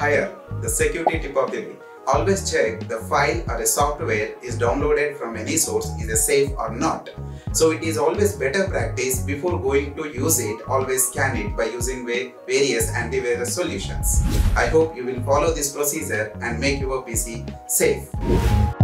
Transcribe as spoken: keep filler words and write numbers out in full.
Higher, the security tip of the day. Always check the file or a software is downloaded from any source is a safe or not. So it is always better practice before going to use it, always scan it by using various antivirus solutions. I hope you will follow this procedure and make your P C safe.